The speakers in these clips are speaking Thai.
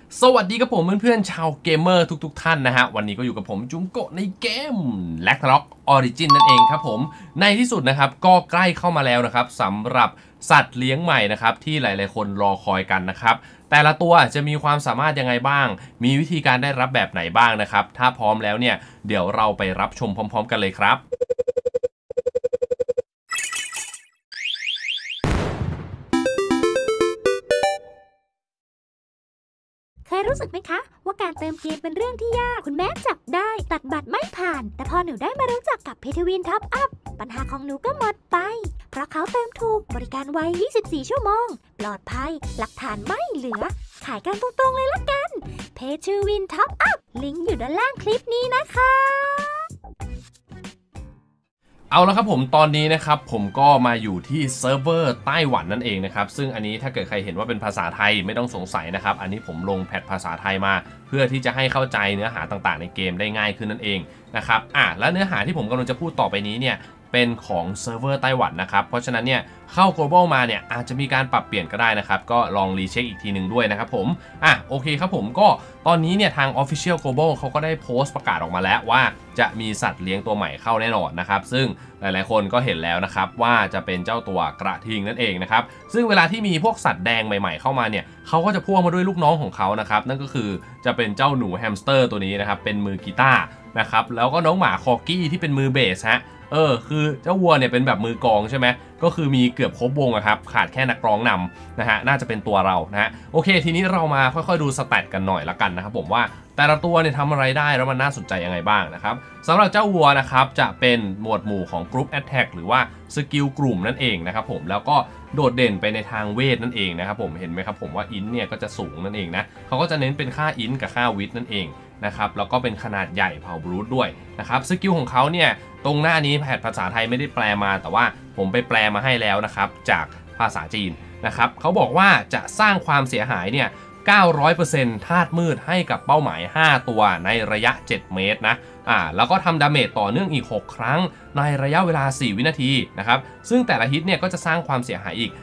สวัสดีครับผมเพื่อนๆชาวเกมเมอร์ทุกท่านนะฮะวันนี้ก็อยู่กับผมจุงโกะในเกม Ragnarok Origin นั่นเองครับผมในที่สุดนะครับก็ใกล้เข้ามาแล้วนะครับสำหรับสัตว์เลี้ยงใหม่นะครับที่หลายๆคนรอคอยกันนะครับแต่ละตัวจะมีความสามารถยังไงบ้างมีวิธีการได้รับแบบไหนบ้างนะครับถ้าพร้อมแล้วเนี่ยเดี๋ยวเราไปรับชมพร้อมๆกันเลยครับเคยรู้สึกไหมคะว่าการเติมเกมเป็นเรื่องที่ยากคุณแม่จับได้ตัดบัตรไม่ผ่านแต่พอหนูได้มารู้จักกับเพทวินท็อปอัพปัญหาของหนูก็หมดไปเพราะเขาเติมถูกบริการไว 24 ชั่วโมงปลอดภัยหลักฐานไม่เหลือขายกันตรงๆเลยละกันเพทวินท็อปอัพลิงก์อยู่ด้านล่างคลิปนี้นะคะเอาละครับผมตอนนี้นะครับผมก็มาอยู่ที่เซิร์ฟเวอร์ไต้หวันนั่นเองนะครับซึ่งอันนี้ถ้าเกิดใครเห็นว่าเป็นภาษาไทยไม่ต้องสงสัยนะครับอันนี้ผมลงแพทภาษาไทยมาเพื่อที่จะให้เข้าใจเนื้อหาต่างๆในเกมได้ง่ายขึ้นนั่นเองนะครับและเนื้อหาที่ผมกำลังจะพูดต่อไปนี้เนี่ยเป็นของเซิร์ฟเวอร์ไต้หวันนะครับเพราะฉะนั้นเนี่ยเข้า global มาเนี่ยอาจจะมีการปรับเปลี่ยนก็ได้นะครับก็ลองรีเช็คอีกทีหนึ่งด้วยนะครับผมโอเคครับผมก็ตอนนี้เนี่ยทาง Official Global เขาก็ได้โพสต์ประกาศออกมาแล้วว่าจะมีสัตว์เลี้ยงตัวใหม่เข้าแน่นอนนะครับซึ่งหลายๆคนก็เห็นแล้วนะครับว่าจะเป็นเจ้าตัวกระทิงนั่นเองนะครับซึ่งเวลาที่มีพวกสัตว์แดงใหม่ๆเข้ามาเนี่ยเขาก็จะพ่วงมาด้วยลูกน้องของเขานะครับนั่นก็คือจะเป็นเจ้าหนูแฮมสเตอร์ตัวนี้นะครับเป็นมือกีตาร์นะครับแล้วก็น้องหมาคอกี้ที่เป็นมือเบสฮะคือเจ้าวัวเนี่ยเป็นแบบมือกลองใช่ไหมก็คือมีเกือบครบวงครับขาดแค่นักร้องนำนะฮะน่าจะเป็นตัวเรานะฮะโอเคทีนี้เรามาค่อยๆดูสแตทกันหน่อยละกันนะครับผมว่าแต่ละตัวเนี่ยทำอะไรได้แล้วมันน่าสนใจยังไงบ้างนะครับสำหรับเจ้าวัวนะครับจะเป็นหมวดหมู่ของ Group Attack หรือว่าสกิลกลุ่มนั่นเองนะครับผมแล้วก็โดดเด่นไปในทางเวทนั่นเองนะครับผมเห็นไหมครับผมว่าอินเนี่ยก็จะสูงนั่นเองนะเขาก็จะเน้นเป็นค่าอินกับค่าวิทนั่นเองนะครับแล้วก็เป็นขนาดใหญ่เผาบรูทด้วยนะครับสกิลของเขาเนี่ยตรงหน้านี้แพทภาษาไทยไม่ได้แปลมาแต่ว่าผมไปแปลมาให้แล้วนะครับจากภาษาจีนนะครับเขาบอกว่าจะสร้างความเสียหายเนี่ย900%ธาตุมืดให้กับเป้าหมาย5ตัวในระยะ7เมตรนะแล้วก็ทำดาเมจต่อเนื่องอีก6ครั้งในระยะเวลา4วินาทีนะครับซึ่งแต่ละฮิตเนี่ยก็จะสร้างความเสียหายอีก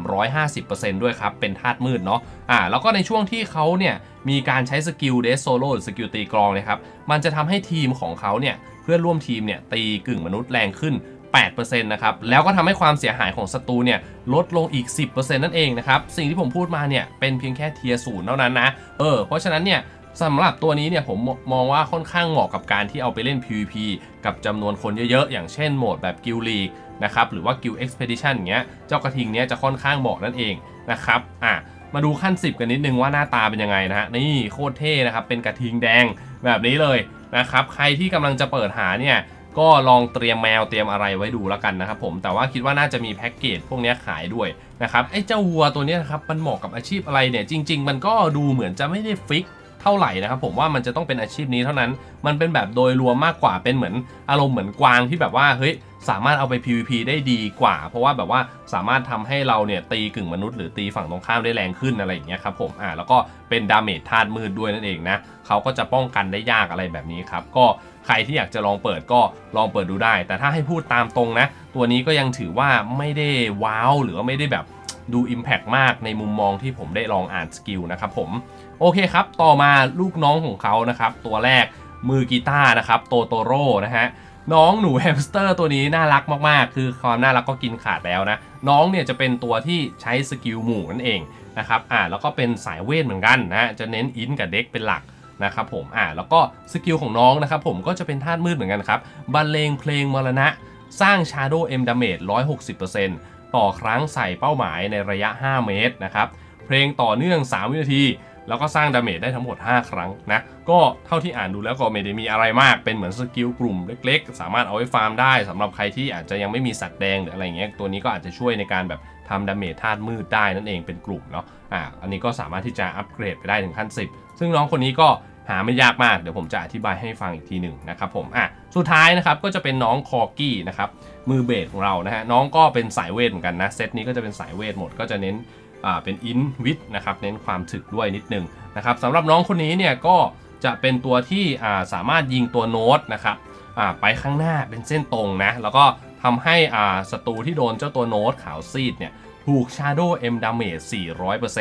350%ด้วยครับเป็นธาตุมืดเนาะแล้วก็ในช่วงที่เขาเนี่ยมีการใช้สกิลเดสโซโล่หรือสกิลตีกลองนะครับมันจะทำให้ทีมของเขาเนี่ยเพื่อนร่วมทีมเนี่ยตีกึ่งมนุษย์แรงขึ้น8%นะครับแล้วก็ทำให้ความเสียหายของศัตรูเนี่ยลดลงอีก 10% นั่นเองนะครับสิ่งที่ผมพูดมาเนี่ยเป็นเพียงแค่เทียร์0เท่านั้นนะเพราะฉะนั้นเนี่ยสำหรับตัวนี้เนี่ยผมมองว่าค่อนข้างเหมาะกับการที่เอาไปเล่น PVP กับจำนวนคนเยอะๆอย่างเช่นโหมดแบบกิลลีกนะครับหรือว่ากิลเอ็กซ์เพดิชันอย่างเงี้ยเจ้ากระทิงเนี้ยจะค่อนข้างเหมาะนั่นเองนะครับมาดูขั้น10กันนิดนึงว่าหน้าตาเป็นยังไงนะฮะนี่โคตรเท่นะครับเป็นกระทิงแดงแบบนี้เลยนะครับใครที่กำลังจะเปิดหาเนี่ยก็ลองเตรียมแมวเตรียมอะไรไว้ดูแล้วกันนะครับผมแต่ว่าคิดว่าน่าจะมีแพ็กเกจพวกนี้ขายด้วยนะครับไอ้เจ้าวัวตัวนี้นะครับมันเหมาะกับอาชีพอะไรเนี่ยจริงๆมันก็ดูเหมือนจะไม่ได้ฟิกเท่าไหร่นะครับผมว่ามันจะต้องเป็นอาชีพนี้เท่านั้นมันเป็นแบบโดยรวมมากกว่าเป็นเหมือนอารมณ์เหมือนกวางที่แบบว่าเฮ้ยสามารถเอาไป PVP ได้ดีกว่าเพราะว่าแบบว่าสามารถทำให้เราเนี่ยตีกึ่งมนุษย์หรือตีฝั่งตรงข้ามได้แรงขึ้นอะไรอย่างเงี้ยครับผมแล้วก็เป็นดาเมจธาตุมืดด้วยนั่นเองนะเขาก็จะป้องกันได้ยากอะไรแบบนี้ครับก็ใครที่อยากจะลองเปิดก็ลองเปิดดูได้แต่ถ้าให้พูดตามตรงนะตัวนี้ก็ยังถือว่าไม่ได้ว้าวหรือว่าไม่ได้แบบดู Impact มากในมุมมองที่ผมได้ลองอ่านสกิลนะครับผมโอเคครับต่อมาลูกน้องของเขานะครับตัวแรกมือกีตาร์นะครับโตโตโร่นะฮะน้องหนูแฮมสเตอร์ตัวนี้น่ารักมากๆคือความน่ารักก็กินขาดแล้วนะน้องเนี่ยจะเป็นตัวที่ใช้สกิลหมู่นั่นเองนะครับแล้วก็เป็นสายเวทเหมือนกันนะจะเน้นอินกับเด็กเป็นหลักนะครับผมแล้วก็สกิลของน้องนะครับผมก็จะเป็นธาตุมืดเหมือนกันครับบรรเลงเพลงมรณะสร้าง Shadow M Damage 160%ต่อครั้งใส่เป้าหมายในระยะ5เมตรนะครับเพลงต่อเนื่อง3วินาทีแล้วก็สร้างดาเมจได้ทั้งหมด5ครั้งนะก็เท่าที่อ่านดูแล้วก็ไม่ได้มีอะไรมากเป็นเหมือนสกิลกลุ่มเล็กๆสามารถเอาไว้ฟาร์มได้สำหรับใครที่อาจจะยังไม่มีสัตว์แดงหรืออะไรเงี้ยตัวนี้ก็อาจจะช่วยในการแบบทำดาเมจธาตุมืดได้นั่นเองเป็นกลุ่มเนาะอันนี้ก็สามารถที่จะอัปเกรดไปได้ถึงขั้น10ซึ่งน้องคนนี้ก็หาไม่ยากมากเดี๋ยวผมจะอธิบายให้ฟังอีกทีหนึ่งนะครับผมสุดท้ายนะครับก็จะเป็นน้องคอกี้นะครับมือเบสของเรานะฮะน้องก็เป็นสายเวทเหมือนกันนะเซตนี้ก็จะเป็นสายเวทหมดก็จะเน้นเป็นอินวิทนะครับเน้นความถึกด้วยนิดนึงนะครับสำหรับน้องคนนี้เนี่ยก็จะเป็นตัวที่สามารถยิงตัวโน้ตนะครับไปข้างหน้าเป็นเส้นตรงนะแล้วก็ทำให้ศัตรูที่โดนเจ้าตัวโน้ตขาวซีดเนี่ยถูก Shadow M Damage 400%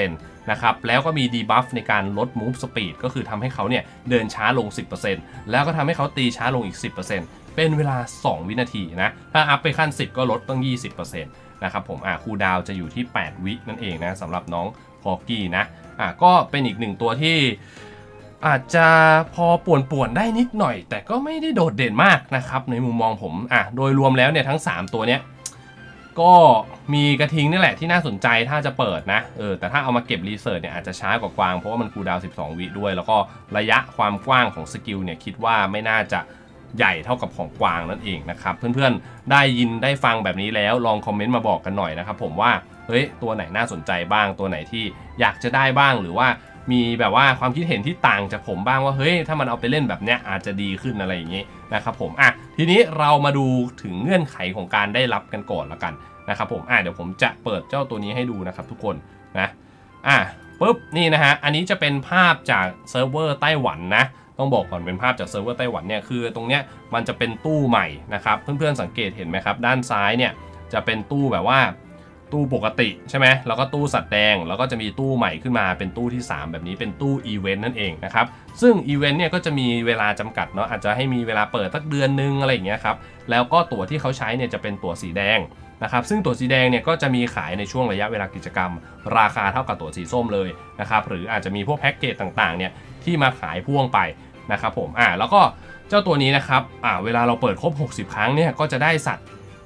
นะครับแล้วก็มีดีบัฟในการลด move speed ก็คือทำให้เขาเนี่ยเดินช้าลง 10% แล้วก็ทำให้เขาตีช้าลงอีก 10% เป็นเวลา2วินาทีนะถ้าอัพไปขั้น10ก็ลดตั้ง 20% นะครับผมคูลดาวน์จะอยู่ที่8วินั่นเองนะสำหรับน้องคอกี้นะก็เป็นอีก1ตัวที่อาจจะพอป่วนได้นิดหน่อยแต่ก็ไม่ได้โดดเด่นมากนะครับในมุมมองผมโดยรวมแล้วเนี่ยทั้ง3ตัวเนี้ยก็มีกระทิงนี่แหละที่น่าสนใจถ้าจะเปิดนะแต่ถ้าเอามาเก็บรีเสิร์ชเนี่ยอาจจะช้ากว่ากวางเพราะว่ามันคูลดาวน์12วิด้วยแล้วก็ระยะความกว้างของสกิลเนี่ยคิดว่าไม่น่าจะใหญ่เท่ากับของกวางนั่นเองนะครับเพื่อนๆได้ยินได้ฟังแบบนี้แล้วลองคอมเมนต์มาบอกกันหน่อยนะครับผมว่าเฮ้ยตัวไหนน่าสนใจบ้างตัวไหนที่อยากจะได้บ้างหรือว่ามีแบบว่าความคิดเห็นที่ต่างจากผมบ้างว่าเฮ้ยถ้ามันเอาไปเล่นแบบเนี้ยอาจจะดีขึ้นอะไรอย่างงี้นะครับผมทีนี้เรามาดูถึงเงื่อนไขของการได้รับกันก่อนละกันนะครับผมเดี๋ยวผมจะเปิดเจ้าตัวนี้ให้ดูนะครับทุกคนนะปุ๊บนี่นะฮะอันนี้จะเป็นภาพจากเซิร์ฟเวอร์ไต้หวันนะต้องบอกก่อนเป็นภาพจากเซิร์ฟเวอร์ไต้หวันเนี่ยคือตรงเนี้ยมันจะเป็นตู้ใหม่นะครับเพื่อนๆสังเกตเห็นไหมครับด้านซ้ายเนี่ยจะเป็นตู้แบบว่าตู้ปกติใช่ไหมแล้วก็ตู้สัตว์แดงแล้วก็จะมีตู้ใหม่ขึ้นมาเป็นตู้ที่3แบบนี้เป็นตู้อีเวนต์นั่นเองนะครับซึ่งอีเวนต์เนี่ยก็จะมีเวลาจำกัดเนาะอาจจะให้มีเวลาเปิดสักเดือนนึงอะไรอย่างเงี้ยครับแล้วก็ตั๋วที่เขาใช้เนี่ยจะเป็นตั๋วสีแดงนะครับซึ่งตั๋วสีแดงเนี่ยก็จะมีขายในช่วงระยะเวลากิจกรรมราคาเท่ากับตั๋วสีส้มเลยนะครับหรืออาจจะมีพวกแพ็กเกจต่างๆเนี่ยที่มาขายพ่วงไปนะครับผมแล้วก็เจ้าตัวนี้นะครับเวลาเราเปิดครบ60ครั้งเนี่ยก็จะได้สัตว์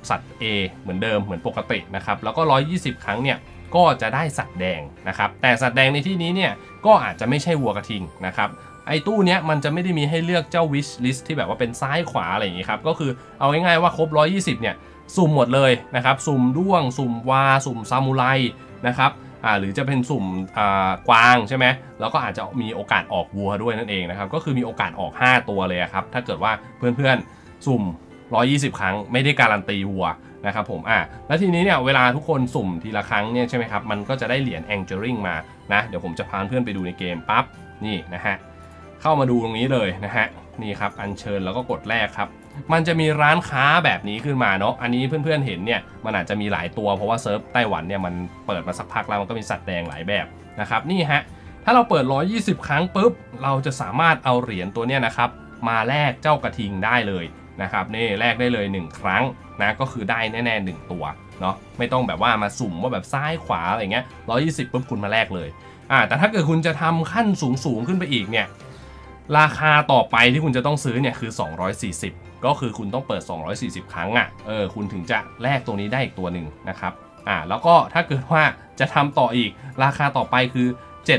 A เหมือนเดิมเหมือนปกตินะครับแล้วก็120ครั้งเนี่ยก็จะได้สัตว์แดงนะครับแต่สัตว์แดงในที่นี้เนี่ยก็อาจจะไม่ใช่วัวกระทิงนะครับไอ้ตู้เนี้ยมันจะไม่ได้มีให้เลือกเจ้า wish list ที่แบบว่าเป็นซ้ายขวาอะไรอย่างงี้ครับก็คือเอาง่ายๆว่าครบ120เนี่ยสุ่มหมดเลยนะครับสุ่มด้วงสุ่มวาสุ่มซามูไรนะครับหรือจะเป็นสุ่มกวางใช่ไหมแล้วก็อาจจะมีโอกาสออกวัวด้วยนั่นเองนะครับก็คือมีโอกาสออก5ตัวเลยครับถ้าเกิดว่าเพื่อนๆสุ่ม120ครั้งไม่ได้การันตีวัวนะครับผมแล้วทีนี้เนี่ยเวลาทุกคนสุ่มทีละครั้งเนี่ยใช่ไหมครับมันก็จะได้เหรียญ Angeling มานะเดี๋ยวผมจะพาเพื่อนไปดูในเกมปั๊บนี่นะฮะเข้ามาดูตรงนี้เลยนะฮะนี่ครับอัญเชิญแล้วก็กดแรกครับมันจะมีร้านค้าแบบนี้ขึ้นมาเนาะอันนี้เพื่อนๆเห็นเนี่ยมันอาจจะมีหลายตัวเพราะว่าเซิร์ฟไต้หวันเนี่ยมันเปิดมาสักพักแล้วมันก็มีสัตว์แดงหลายแบบนะครับนี่ฮะถ้าเราเปิด120ครั้งปุ๊บเราจะสามารถเอาเหรียญตัวเนี้ยนะครับมาแลกเจ้ากระทิงได้เลยนะครับนี่แลกได้เลย1ครั้งนะก็คือได้แน่ๆ1ตัวเนาะไม่ต้องแบบว่ามาสุ่มว่าแบบซ้ายขวาอะไรเงี้ย120ปุ๊บคุณมาแลกเลยแต่ถ้าเกิดคุณจะทำขั้นสูงขึ้นไปอีกเนี่ยราคาต่อไปที่คุณจะต้องซื้อเนี่ยคือ240ก็คือคุณต้องเปิด240ครั้งคุณถึงจะแลกตัวนี้ได้อีกตัวหนึ่งนะครับแล้วก็ถ้าเกิดว่าจะทำต่ออีกราคาต่อไปคือ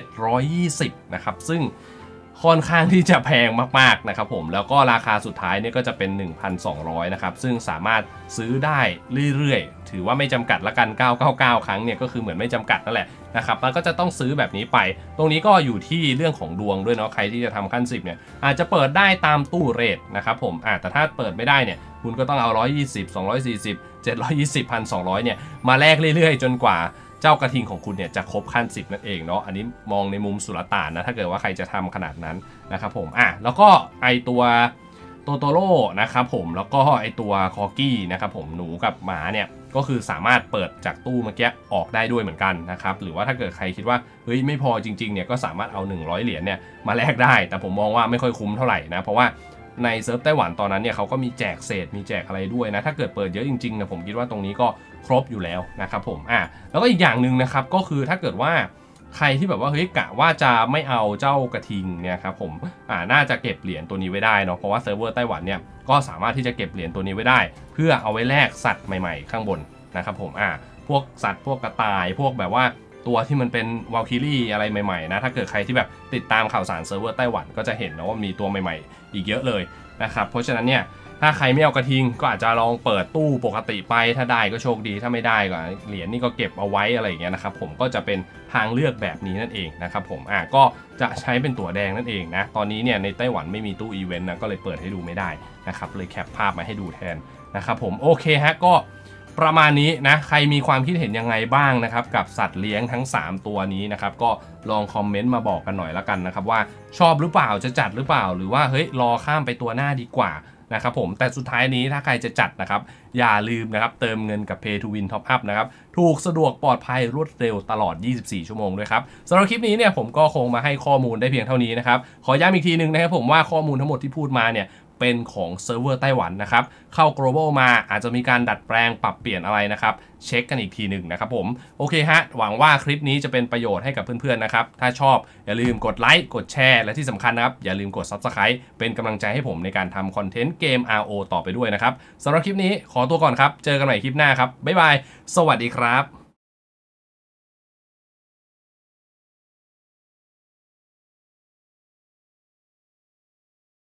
720นะครับซึ่งค่อนข้างที่จะแพงมากๆนะครับผมแล้วก็ราคาสุดท้ายเนี่ยก็จะเป็น 1,200 นะครับซึ่งสามารถซื้อได้เรื่อยๆถือว่าไม่จำกัดละกัน999ครั้งเนี่ยก็คือเหมือนไม่จำกัดนั่นแหละนะครับมันก็จะต้องซื้อแบบนี้ไปตรงนี้ก็อยู่ที่เรื่องของดวงด้วยเนาะใครที่จะทำขั้น10เนี่ยอาจจะเปิดได้ตามตู้เรทนะครับผมแต่ถ้าเปิดไม่ได้เนี่ยคุณก็ต้องเอา120 240 720 1,200เนี่ยมาแลกเรื่อยๆจนกว่าเจ้ากระทิงของคุณเนี่ยจะครบขั้น10นั่นเองเนาะอันนี้มองในมุมสุลต่านนะถ้าเกิดว่าใครจะทำขนาดนั้นนะครับผมแล้วก็ไอตัวโตโร่นะครับผมแล้วก็ไอตัวคอกี้นะครับผมหนูกับหมาเนี่ยก็คือสามารถเปิดจากตู้เมื่อกี้ออกได้ด้วยเหมือนกันนะครับหรือว่าถ้าเกิดใครคิดว่าเฮ้ยไม่พอจริงๆเนี่ยก็สามารถเอา100เหรียญเนี่ยมาแลกได้แต่ผมมองว่าไม่ค่อยคุ้มเท่าไหร่นะเพราะว่าในเซิร์ฟไต้หวันตอนนั้นเนี่ยเขาก็มีแจกเศษมีแจกอะไรด้วยนะถ้าเกิดเปิดเยอะจริงๆนะผมคิดว่าตรงนี้ก็ครบอยู่แล้วนะครับผมแล้วก็อีกอย่างหนึ่งนะครับก็คือถ้าเกิดว่าใครที่แบบว่าเฮ้ยกะว่าจะไม่เอาเจ้ากระทิงเนี่ยครับผมน่าจะเก็บเหรียญตัวนี้ไว้ได้เนาะเพราะว่าเซิร์ฟเวอร์ไต้หวันเนี่ยก็สามารถที่จะเก็บเหรียญตัวนี้ไว้ได้เพื่อเอาไว้แลกสัตว์ใหม่ๆข้างบนนะครับผมพวกสัตว์พวกกระต่ายพวกแบบว่าตัวที่มันเป็นวาลคิรี่อะไรใหม่ๆนะถ้าเกิดใครที่แบบติดตามข่าวสารเซิร์ฟเวอร์ไต้หวันก็จะเห็นนะว่ามีตัวใหม่ๆอีกเยอะเลยนะครับเพราะฉะนั้นเนี่ยถ้าใครไม่เอากระทิงก็อาจจะลองเปิดตู้ปกติไปถ้าได้ก็โชคดีถ้าไม่ได้ก็เหรียญนี่ก็เก็บเอาไว้อะไรอย่างเงี้ยนะครับผมก็จะเป็นทางเลือกแบบนี้นั่นเองนะครับผมก็จะใช้เป็นตั๋วแดงนั่นเองนะตอนนี้เนี่ยในไต้หวันไม่มีตู้อีเวนต์นะก็เลยเปิดให้ดูไม่ได้นะครับเลยแคปภาพมาให้ดูแทนนะครับผมโอเคฮะก็ประมาณนี้นะใครมีความคิดเห็นยังไงบ้างนะครับกับสัตว์เลี้ยงทั้ง3ตัวนี้นะครับก็ลองคอมเมนต์มาบอกกันหน่อยละกันนะครับว่าชอบหรือเปล่าจะจัดหรือเปล่าหรือว่าเฮ้ยรอข้ามไปตัวหน้าดีกว่านะครับผมแต่สุดท้ายนี้ถ้าใครจะจัดนะครับอย่าลืมนะครับเติมเงินกับ Pay to Win Top Up นะครับถูกสะดวกปลอดภัยรวดเร็วตลอด 24 ชั่วโมงด้วยครับสำหรับคลิปนี้เนี่ยผมก็คงมาให้ข้อมูลได้เพียงเท่านี้นะครับขอย้ำอีกทีนึงนะครับผมว่าข้อมูลทั้งหมดที่พูดมาเนี่ยเป็นของเซิร์ฟเวอร์ไต้หวันนะครับเข้า global มาอาจจะมีการดัดแปลงปรับเปลี่ยนอะไรนะครับเช็คกันอีกทีหนึ่งนะครับผมโอเคฮะหวังว่าคลิปนี้จะเป็นประโยชน์ให้กับเพื่อนๆนะครับถ้าชอบอย่าลืมกดไลค์กดแชร์และที่สำคัญนะครับอย่าลืมกด Subscribe เป็นกำลังใจให้ผมในการทำคอนเทนต์เกม RO ต่อไปด้วยนะครับสำหรับคลิปนี้ขอตัวก่อนครับเจอกันใหม่คลิปหน้าครับบ๊ายบายสวัสดีครับ